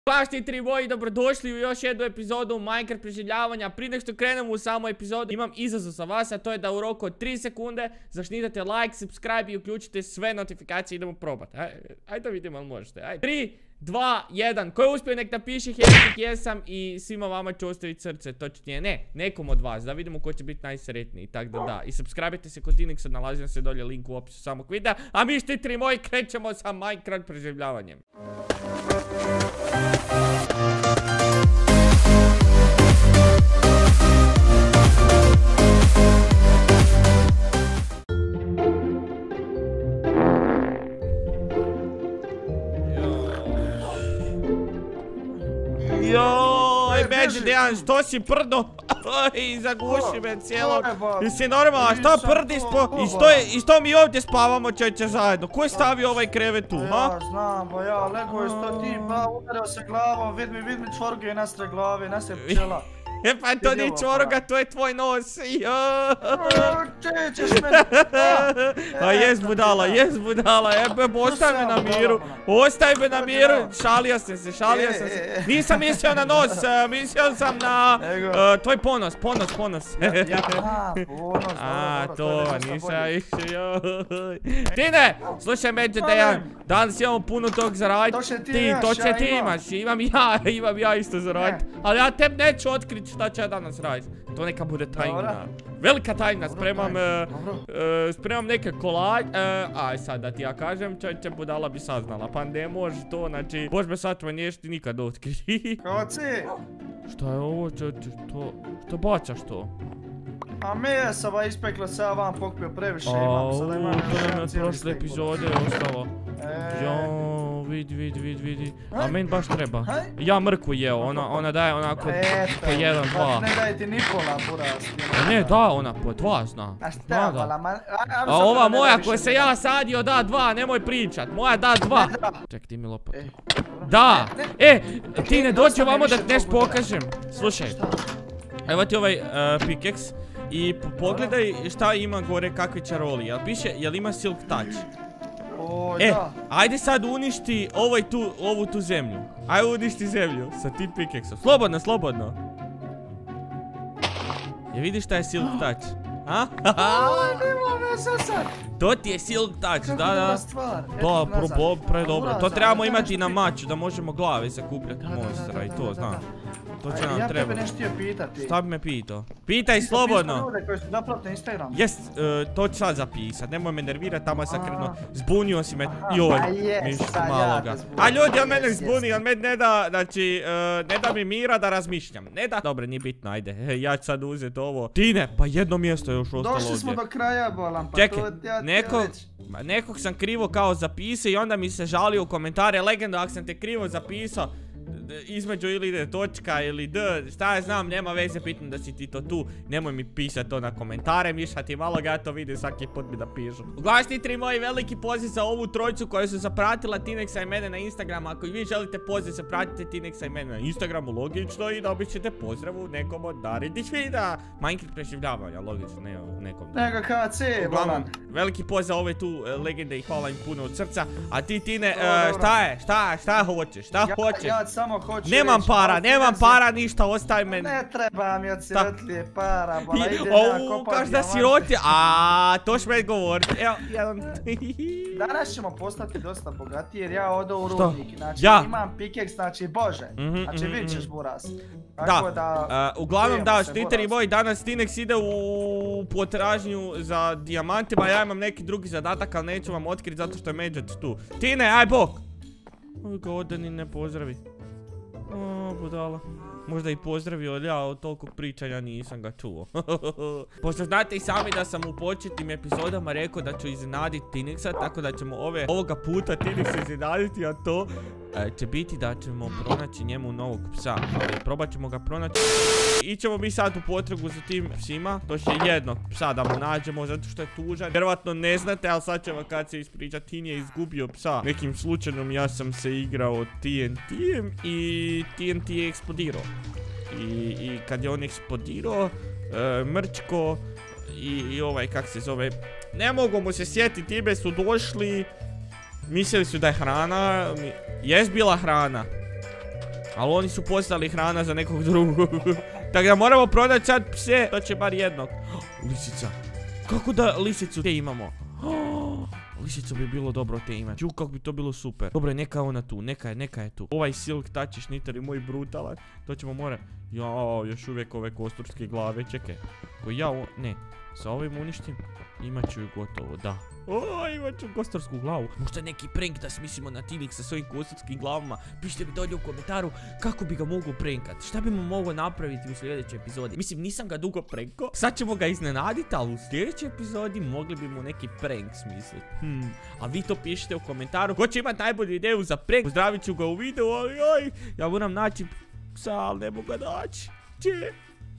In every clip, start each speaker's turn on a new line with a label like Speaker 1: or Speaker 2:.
Speaker 1: Plaštitri moji, dobrodošli u još jednu epizodu Minecraft preživljavanja. Prije nego što krenemo u samu epizodu, imam izazov za vas, a to je da u roku od 3 sekunde zašnitate like, subscribe i uključite sve notifikacije. Idemo probati. Ajde da vidimo ali možete. 3, 2, 1. Ko je uspio nek napiše hashtag jesam i svima vama ću ostaviti srce. Točnije nekom od vas, da vidimo ko će biti najsretniji. Tako da. I subscribe-te se kod Tinexa, nalazi se dolje link u opisu samog videa. A mi štitri moji krećemo sa Minecraft preživljavanjem. Joj, Međi Dejan, što si prdo? Oj, zaguši me cijelog. Jesi normalno, što prdi i što mi ovdje spavamo čeće zajedno? Ko je stavio ovaj krevet tu, ha?
Speaker 2: Ja znam, ba ja, lego je što ti, ba udarao se glavom, vid mi čvorge nastre glave, nastre pčela.
Speaker 1: E pa to nije čvoruga, to je tvoj nos.
Speaker 2: Čećeš mene.
Speaker 1: A jes budala, ostavi me na miru. Ostavi me na miru, šalio sam se. Nisam mislio na nos, mislio sam na tvoj ponos. A, to, nisam išao. Tine, slušaj Međe Dejan, danas imamo puno tog zaraditi. To će ti imaš, imam ja isto zaraditi. Ali ja teb neću otkriti šta će ja danas raditi. To neka bude tajna. Velika tajna, spremam neke kolače. Aj sad da ti ja kažem, će budala bi saznala. Pa ne može to, znači, bož me sad me niješ ti nikad otkriti.
Speaker 2: Koci!
Speaker 1: Šta je ovo, što bacaš to?
Speaker 2: A mesa ba ispekla se ja vam pokupio previše imam.
Speaker 1: To nam je od prošle epizode ostalo. Jo, vidi. A meni baš treba. Ja mrkvu jeo, ona daje onako po 1, 2.
Speaker 2: Ne daje ti ni pola buraz.
Speaker 1: Ne, da, ona po 2 zna. A ova moja koja se ja sadio da 2, nemoj pričat. Moja da 2. Ček, ti mi lopatu. Da! Ti ne dođi ovamo da ti nešto pokažem. Slušaj. Evo ti ovaj pickaxe. I pogledaj šta ima gore, kakvi čaroli. Jel piše, jel ima silk touch? Ajde sad uništi ovu tu zemlju. Ajde uništi zemlju sa tim pickaxom. Slobodno. Je vidiš šta je silk touch? A? To ti je silk touch, da. Da, predobro. To trebamo imati na maču, da možemo glave zakupljati monstera i to, znam. To će nam treba.
Speaker 2: Ja tebe nešto htio pitati.
Speaker 1: Šta bi me pitao? Pitaj slobodno.
Speaker 2: Ljude koji su naplatili na Instagram.
Speaker 1: Jes, to ću sad zapisat. Nemoj me nervirat, tamo sam krenuo. Zbunio si me. Joj, mišću maloga. A ljudi, on mene zbuni, on mene ne da, znači, ne da mi mira da razmišljam. Ne da. Dobre, nije bitno, ajde. Ja ću sad uzeti ovo. Tine, pa jedno mjesto je još ostalo ovdje.
Speaker 2: Došli smo do kraja, bolam, pa
Speaker 1: čekaj,
Speaker 2: to ja
Speaker 1: nekog sam krivo kao zapisao i onda mi se žalio u komentare. Legendo, ako sam te krivo zapisao, između ili ide točka ili d, šta ja znam, nema veze, bitno da si ti to tu. Nemoj mi pisati to na komentare, mišati malo, ja to vidim svaki put mi da pišu. Uglavnom tri moji veliki poziv za ovu trojicu koja su zapratila Tinexa i mene na Instagramu. Ako i vi želite poziv, zapratite Tinexa i mene na Instagramu, logično, i dobit ćete pozdravu nekom od narednih videa. Minecraft preživljavanja, logično, ne nekom.
Speaker 2: Nego KC,
Speaker 1: uglavnom, veliki poziv za ove tu legende i hvala im puno od srca. A ti Tine, šta hoćeš?
Speaker 2: Ja samo hoću
Speaker 1: nemam para, ništa, ostavi mene.
Speaker 2: Ne treba mi od sirotlije para, bola, ide ja kopati.
Speaker 1: Kaš da sirotlije, to ću meni govoriti. Evo, jedan.
Speaker 2: Danas ćemo postati dosta bogatiji jer ja odo u rudnik. Znači, imam pickaxe, znači, bože. Znači, vidit ćeš buraz.
Speaker 1: Da, uglavnom da, štiteri moji, danas Tinex ide u potražnju za dijamantima. Ja imam neki drugi zadatak, ali neću vam otkriti zato što je Međet tu. Tine, aj bok! Ovo ga ode ni ne pozdravi. Budala. Možda i pozdravio, ali ja od toliko pričanja nisam ga čuo. Pošto znate i sami da sam u početnim epizodama rekao da ću iznenaditi Tinexa, tako da ćemo ovoga puta Tinexa iznenaditi, a to će biti da ćemo pronaći njemu novog psa. Ali probat ćemo ga pronaći. Ićemo mi sad u potragu za tim psima. To će jednog psa da mu nađemo zato što je tužan. Vjerovatno ne znate, ali sad ćemo kad se ispričati, Tin je izgubio psa. Nekim slučajnom ja sam se igrao TNT-em i TNT je eksplodirao. I kad je on eksplodirao, Mrčko i ovaj, kak se zove, ne mogu mu se sjetiti, time su došli, mislili su da je hrana, jest bila hrana. Ali oni su postali hrana za nekog drugog. Tako da moramo prodati sad pse. To će bar jednog. Lisica. Kako da lisicu te imamo? Lisicu bi bilo dobro te imati. Kako bi to bilo super. Dobro, neka je ona tu. Neka je tu. Ovaj silk touch je šniter i moj brutalan. To ćemo morati. Jao, još uvijek ove kosturske glave. Čekaj. Ko ja ne. Sa ovim uništim. Imat ću ju gotovo, da. Imat ću kostursku glavu. Možda neki prank da smislimo na Tinik sa svojim kosturskim glavama. Pišite mi dolje u komentaru kako bi ga mogu prankat. Šta bi mu mogao napraviti u sljedećoj epizodi. Mislim, nisam ga dugo prankao. Sad ćemo ga iznenaditi, ali u sljedećoj epizodi mogli bi mu neki prank smisliti. A vi to pišite u komentaru. Ko će imati najbolju ideju za prank? Pozdravit ću ga u videu, ali ja moram naći psa, ali ne mogu ga naći. Gdje?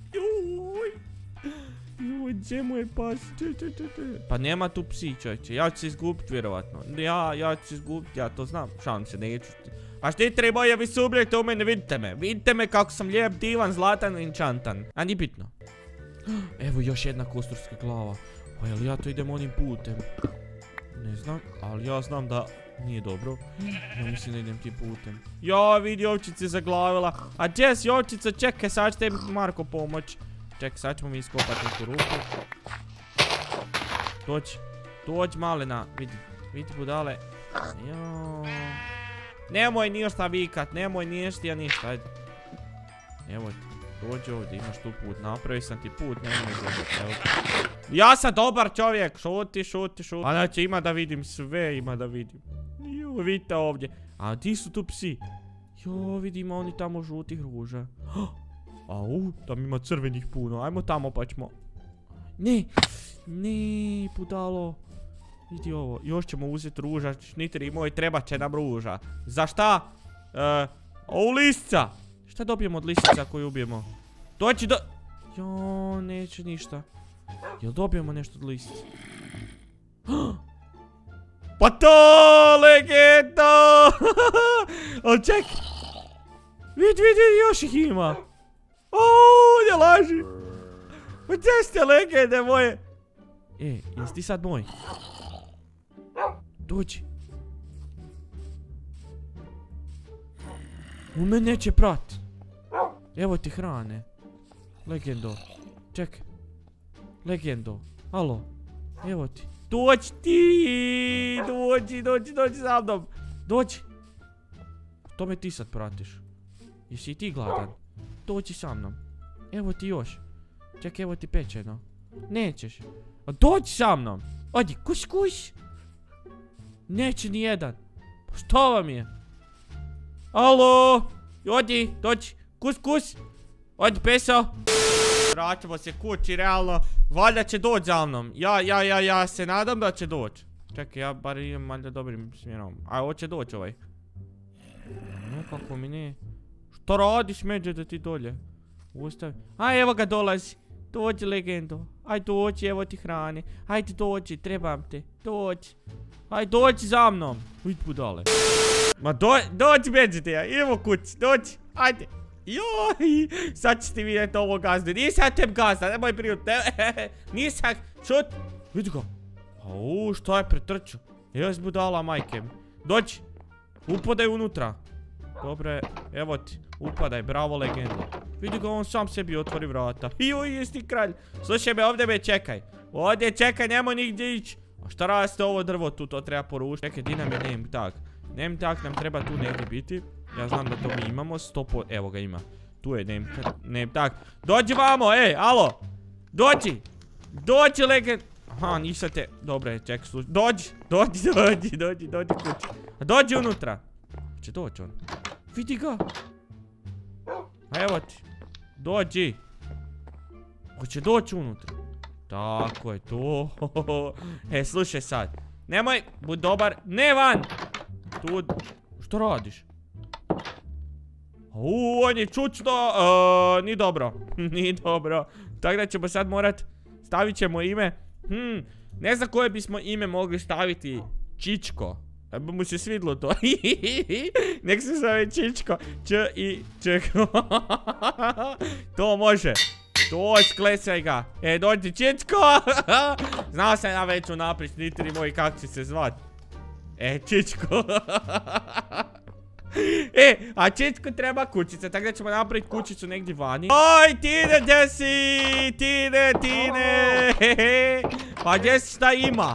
Speaker 1: Gdje mu je pas? Pa nema tu psi, čovječe. Ja ću se izgubit vjerovatno. Ja ću se izgubit, ja to znam. Šalim se, neću. A štiteri moji, vi se ubijete u mene, vidite me. Vidite me kako sam lijep, divan, zlatan, enchantan. A nije bitno. Evo još jedna kosturska glava. Pa jel ja to idem onim putem? Ne znam, ali ja znam da nije dobro. Ja mislim da idem tim putem. Ja vidi, ovčice zaglavila. A gdje si ovčica? Čekaj, sad će tebi Marko pomoć. Čekaj, sad ćemo mi iskopati neku ruku. Dođi malena, vidi budale. Nemoj ništa vikat, nemoj ništa, ajde. Evo ti, dođi ovdje, imaš tu put, napravi sam ti put, nemoj gledati. Ja sam dobar čovjek, šuti. A znači ima da vidim sve, vidite ovdje. A di su tu psi? Vidimo oni tamo žutih ruža. Tam ima crvenih puno, ajmo tamo pa ćemo. Ne, budalo. Vidi ovo, još ćemo uzeti ruža, šniteri moj, trebat će nam ruža. Za šta? Lisica. Šta dobijemo od lisica koju ubijemo? Doći do... neće ništa. Jel dobijemo nešto od lisica? Pa to, legenda! Ali ček! Vidi, još ih ima! Ne laži! Pa gdje ste legende moje? Jesi ti sad moj? Dođi. U mene neće prat. Evo ti hrane. Legendo. Čekaj. Legendo. Alo. Evo ti. Dođi ti! Dođi za mnom. Dođi. To me ti sad pratiš. Jesi i ti gladan? Dođi sa mnom. Evo ti još. Čekaj, evo ti pečeno. Nećeš. Dođi sa mnom. Odi, kuš. Neće ni jedan. Što vam je? Alo. Odi, dođi. Kus. Odi, peso. Vraćamo se kući, realno. Valjda će doći za mnom. Ja se nadam da će doći. Čekaj, ja bar idem valjda dobrim smjerom. Hoće doći ovaj. Nekako mi ne. Što radiš, međe, da ti dolje? Ustavi. Evo ga dolazi. Dođi, legendo. Dođi, evo ti hrane. Ajde, dođi, trebam te. Dođi za mnom. Uj, budale. Ma dođi, međe te ja. Evo kući, dođi. Ajde. Joj, sad ćete vidjeti ovo gazdu. Nisam te gazda, nemoj brinuti. Nisam, šut. Vidi ga. Šta je pretrčao? Evo si budala, majke. Dođi. Upadaj unutra. Dobre, evo ti. Upadaj, bravo, legenda. Vidi ga, on sam sebi otvori vrata. Joj, jesi ti kralj. Slušaj me, ovdje me čekaj. Ovdje čekaj, nemoj nigdje ići. A šta raste ovo drvo tu, to treba porušiti. Čekaj, di nam je name tag? Name tag nam treba tu negdje biti. Ja znam da to mi imamo, evo ga ima. Tu je name tag. Dođi vamo, alo. Dođi, legend. Nisam te, dobre, čekaj, slušaj. Dođi kući. Dođi unutra. Će doći on. Vidi ga. Evo ti. Dođi. Hoće doći unutra. Tako je to. Slušaj sad. Nemoj, bud dobar. Ne van. Tu. Što radiš? On je čučno. Nije dobro. Tako da ćemo sad morat. Stavit ćemo ime. Ne znam koje bismo ime mogli staviti. Čičko. Da bi mu se svidlo to. Nek se zove Čičko. Čeko. To može. To sklesaj ga. Dođi Čičko. Znao sam ja već unaprijed, štiteri moji, kako će se zvat. Čičko. A Čičku treba kućica, tako da ćemo napraviti kućicu negdje vani. Oj, Tine, gdje si? Tine. Pa gdje si, šta ima?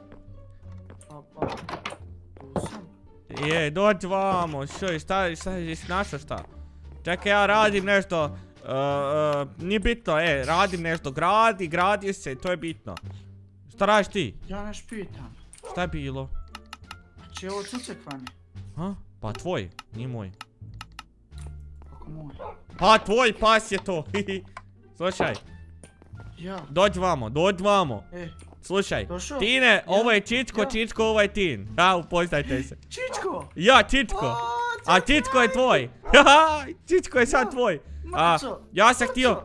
Speaker 1: Dođi vamo, šta, jesi našao šta? Čekaj, ja radim nešto, nije bitno, radim nešto, gradi se, to je bitno. Šta radiš ti?
Speaker 2: Ja neš pitam.
Speaker 1: Šta je bilo?
Speaker 2: Če je ovo cucek vani?
Speaker 1: Ha? Pa tvoj, nije moj.
Speaker 2: Kako moj?
Speaker 1: Pa tvoj pas je to, slušaj.
Speaker 2: Ja.
Speaker 1: Dođi vamo. Slušaj, Tine, ovo je Čičko, ovo je Tin. Ja, upoznajte se.
Speaker 2: Čičko?
Speaker 1: Ja, Čičko. A Čičko je tvoj. Čičko je sad tvoj.
Speaker 2: Mrčo.
Speaker 1: Ja sam htio.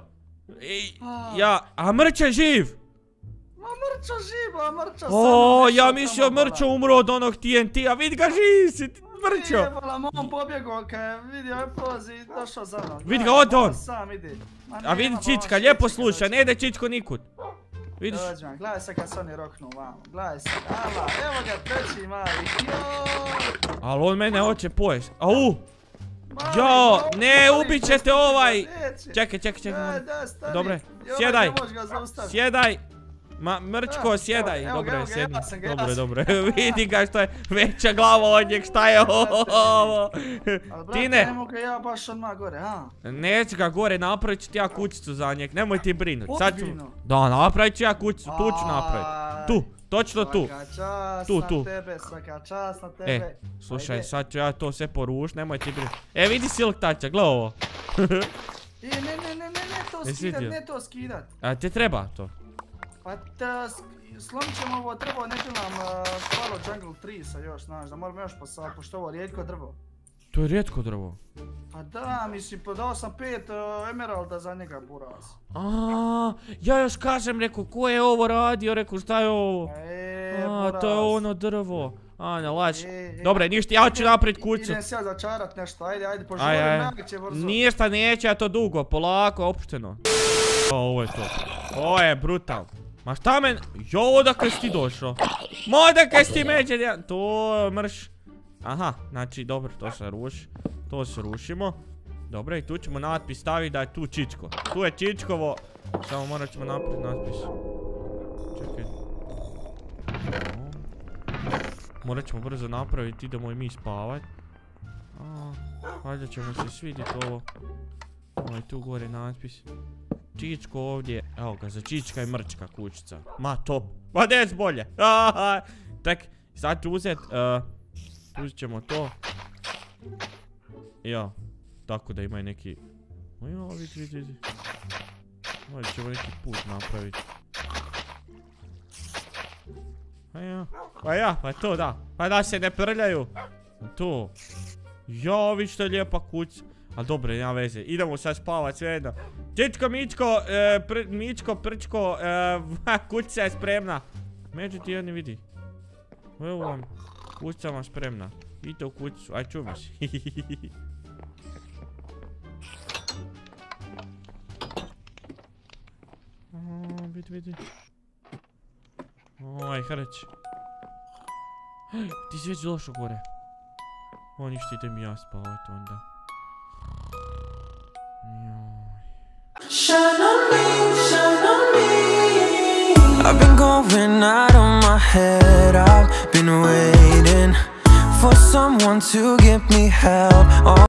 Speaker 1: A Mrčo je živ.
Speaker 2: Ma Mrčo živ, a Mrčo sam.
Speaker 1: Ja mislio Mrčo umro od onog TNT-a, vidi ga živ si, Mrčo.
Speaker 2: Jebala, mom pobjegao kad je vidio je pozi i došao za mnom.
Speaker 1: Vidi ga, ode on.
Speaker 2: Sam ide.
Speaker 1: A vidi Čička, lijepo sluša, ne ide Čičko nikud. Vidiš?
Speaker 2: Dođi man, gledaj se kad se oni roknu vamo, gledaj se, ala, evo ga treći mali,
Speaker 1: ali on mene hoće pojest, au! Jo, ne, ubit ćete ovaj! Čekaj, dobre, sjedaj! Mrčko, sjedaj, dobro, vidi ga što je veća glava od njeg, šta je ovo? Tine!
Speaker 2: Ne mogu ja baš odmah gore, ha?
Speaker 1: Neću ga gore, napravit ću ti ja kućicu za njeg, nemoj ti brinut. Da, napravit ću ja kućicu, tu ću napravit. Tu, točno tu.
Speaker 2: Svaka čast na tebe.
Speaker 1: Slušaj, sad ću ja to sve porušit, nemoj ti brinut. Vidi Silk Toucha, gle ovo.
Speaker 2: Ne to skidat.
Speaker 1: A te treba to?
Speaker 2: Pa slomit ćemo ovo drvo, ne bi nam spalo Jungle Treesa još, znaš, da moramo još posavati, pošto ovo rijetko drvo.
Speaker 1: To je rijetko drvo?
Speaker 2: Pa da, mislim, podao sam 5 emeralda za njega, buraz.
Speaker 1: Ja još kažem, rekao, ko je ovo radio, rekao, šta je ovo? To je ono drvo. Ne laži. Dobre, ništa, ja ću napraviti kuću.
Speaker 2: Idem se ja začarat nešto, ajde, požurim najveće brzo.
Speaker 1: Ništa, neće ja to dugo, polako, opušteno. Ovo je to. Ovo je brutal. Ma šta men... Jo, odakle si ti došao? Ma odakle si ti međer... To mrš. Aha, znači dobro, to se ruši. To se rušimo. Dobro, i tu ćemo natpis staviti da je tu Čičko. Tu je Čičkovo. Samo morat ćemo napraviti natpis. Čekaj. Morat ćemo brzo napraviti, idemo i mi spavat. Valjda ćemo se svidjeti ovo. Ovo je tu gore natpis. Čičko ovdje, evo ga, za Čička i Mrčka kućica. Ma top, ma des bolje. Tak, sad ću uzet, uzet ćemo to. Ja, tako da ima neki... Ja, vidi. Ovdje ćemo neki put napraviti. Pa to da. Pa da se ne prljaju. To. Ja, vidi što je lijepa kuća. Ali dobro, nema veze. Idemo sad spavat sve jedno. Čičko, Mičko, Prčko, kućica je spremna. Međutim, ja ne vidi. Evo vam, kućica vam spremna. Idite u kućicu, aj čuvaj se. Vidi. Oj, hrać. Ti si već došao gore. O, ništa, idem ja spavat onda.
Speaker 3: Shine on me. I've been going out of my head. I've been waiting for someone to give me help.